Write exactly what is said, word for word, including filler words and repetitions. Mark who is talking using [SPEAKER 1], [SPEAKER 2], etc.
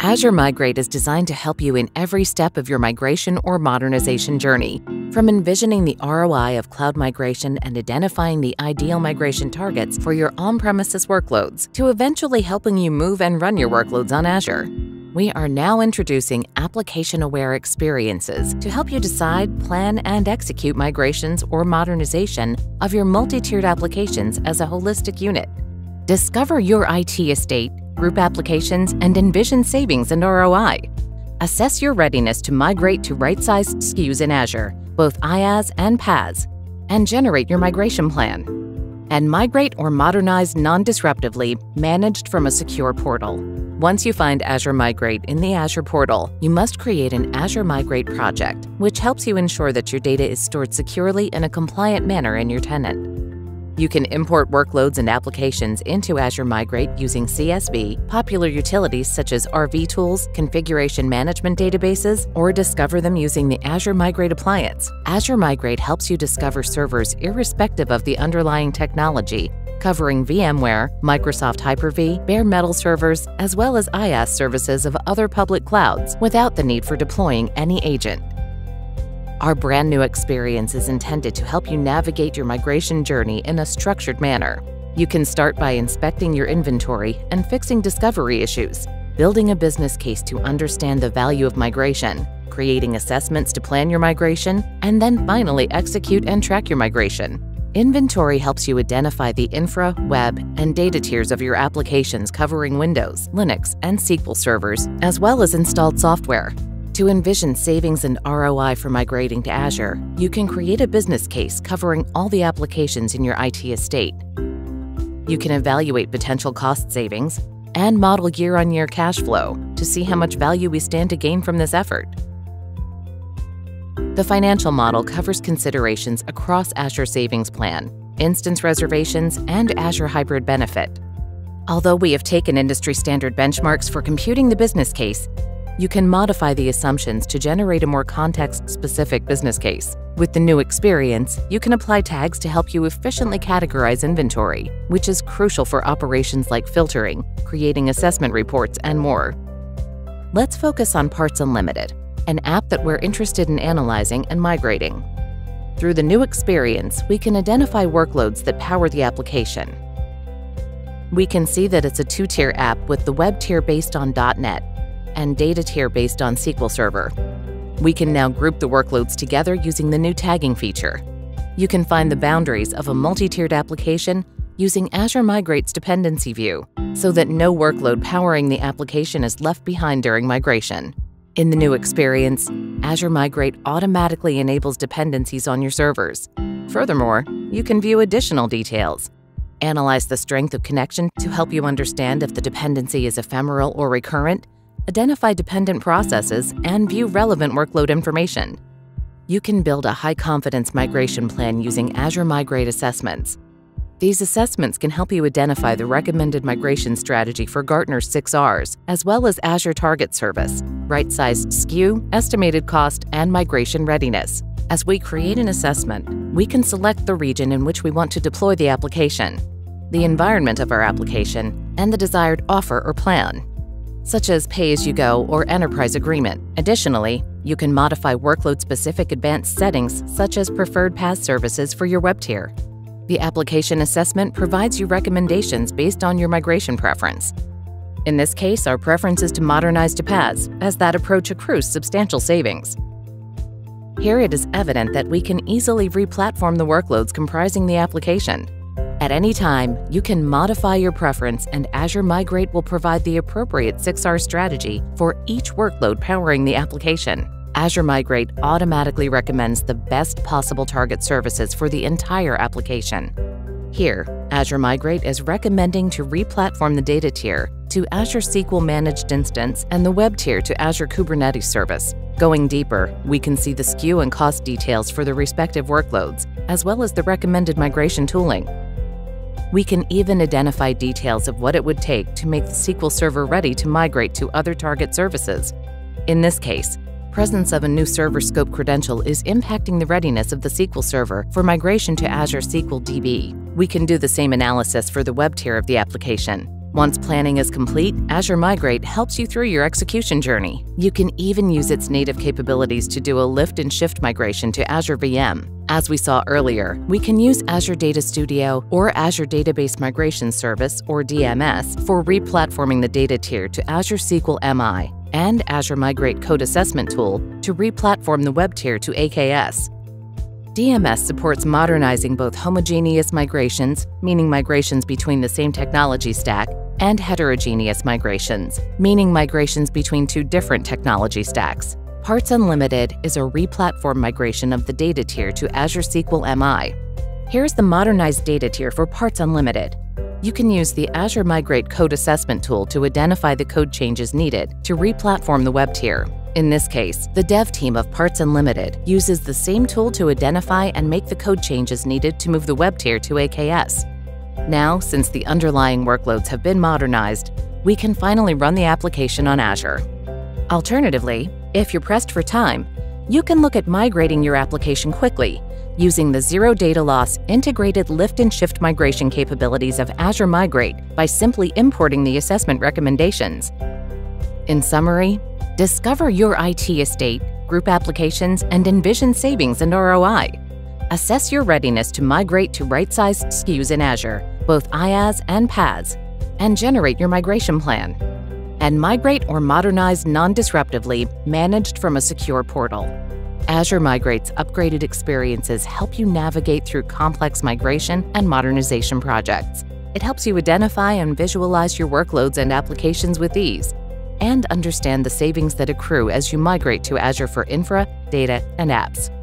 [SPEAKER 1] Azure Migrate is designed to help you in every step of your migration or modernization journey. From envisioning the R O I of cloud migration and identifying the ideal migration targets for your on-premises workloads, to eventually helping you move and run your workloads on Azure. We are now introducing application-aware experiences to help you decide, plan, and execute migrations or modernization of your multi-tiered applications as a holistic unit. Discover your I T estate, group applications, and envision savings and R O I. Assess your readiness to migrate to right-sized S K Us in Azure, both IaaS and PaaS, and generate your migration plan. And migrate or modernize non-disruptively, managed from a secure portal. Once you find Azure Migrate in the Azure portal, you must create an Azure Migrate project, which helps you ensure that your data is stored securely in a compliant manner in your tenant. You can import workloads and applications into Azure Migrate using C S V, popular utilities such as R V tools, configuration management databases, or discover them using the Azure Migrate appliance. Azure Migrate helps you discover servers irrespective of the underlying technology, covering VMware, Microsoft Hyper-V, bare metal servers, as well as IaaS services of other public clouds without the need for deploying any agent. Our brand new experience is intended to help you navigate your migration journey in a structured manner. You can start by inspecting your inventory and fixing discovery issues, building a business case to understand the value of migration, creating assessments to plan your migration, and then finally execute and track your migration. Inventory helps you identify the infra, web, and data tiers of your applications covering Windows, Linux, and S Q L servers, as well as installed software. To envision savings and R O I for migrating to Azure, you can create a business case covering all the applications in your I T estate. You can evaluate potential cost savings and model year-on-year cash flow to see how much value we stand to gain from this effort. The financial model covers considerations across Azure Savings Plan, instance reservations, and Azure Hybrid Benefit. Although we have taken industry-standard benchmarks for computing the business case, you can modify the assumptions to generate a more context-specific business case. With the new experience, you can apply tags to help you efficiently categorize inventory, which is crucial for operations like filtering, creating assessment reports, and more. Let's focus on Parts Unlimited, an app that we're interested in analyzing and migrating. Through the new experience, we can identify workloads that power the application. We can see that it's a two-tier app with the web tier based on dot net and data tier based on S Q L Server. We can now group the workloads together using the new tagging feature. You can find the boundaries of a multi-tiered application using Azure Migrate's dependency view, so that no workload powering the application is left behind during migration. In the new experience, Azure Migrate automatically enables dependencies on your servers. Furthermore, you can view additional details. Analyze the strength of connection to help you understand if the dependency is ephemeral or recurrent, identify dependent processes, and view relevant workload information. You can build a high-confidence migration plan using Azure Migrate assessments. These assessments can help you identify the recommended migration strategy for Gartner's six R's, as well as Azure Target Service, right-sized S K U, estimated cost, and migration readiness. As we create an assessment, we can select the region in which we want to deploy the application, the environment of our application, and the desired offer or plan, such as pay-as-you-go or enterprise agreement. Additionally, you can modify workload-specific advanced settings such as preferred PaaS services for your web tier. The application assessment provides you recommendations based on your migration preference. In this case, our preference is to modernize to PaaS, as that approach accrues substantial savings. Here it is evident that we can easily re-platform the workloads comprising the application. At any time, you can modify your preference, and Azure Migrate will provide the appropriate six R strategy for each workload powering the application. Azure Migrate automatically recommends the best possible target services for the entire application. Here, Azure Migrate is recommending to re-platform the data tier to Azure S Q L Managed Instance and the web tier to Azure Kubernetes Service. Going deeper, we can see the S K U and cost details for the respective workloads, as well as the recommended migration tooling. We can even identify details of what it would take to make the S Q L Server ready to migrate to other target services. In this case, presence of a new server scope credential is impacting the readiness of the S Q L Server for migration to Azure S Q L D B. We can do the same analysis for the web tier of the application. Once planning is complete, Azure Migrate helps you through your execution journey. You can even use its native capabilities to do a lift and shift migration to Azure V M. As we saw earlier, we can use Azure Data Studio or Azure Database Migration Service, or D M S, for replatforming the data tier to Azure S Q L M I, and Azure Migrate Code Assessment Tool to replatform the web tier to A K S. D M S supports modernizing both homogeneous migrations, meaning migrations between the same technology stack, and heterogeneous migrations, meaning migrations between two different technology stacks. Parts Unlimited is a replatform migration of the data tier to Azure S Q L M I. Here's the modernized data tier for Parts Unlimited. You can use the Azure Migrate Code Assessment tool to identify the code changes needed to replatform the web tier. In this case, the dev team of Parts Unlimited uses the same tool to identify and make the code changes needed to move the web tier to A K S. Now, since the underlying workloads have been modernized, we can finally run the application on Azure. Alternatively, if you're pressed for time, you can look at migrating your application quickly using the zero data loss integrated lift and shift migration capabilities of Azure Migrate by simply importing the assessment recommendations. In summary, discover your I T estate, group applications, and envision savings and R O I. Assess your readiness to migrate to right-sized S K Us in Azure, both IaaS and PaaS, and generate your migration plan. And migrate or modernize non-disruptively, managed from a secure portal. Azure Migrate's upgraded experiences help you navigate through complex migration and modernization projects. It helps you identify and visualize your workloads and applications with ease, and understand the savings that accrue as you migrate to Azure for infra, data, and apps.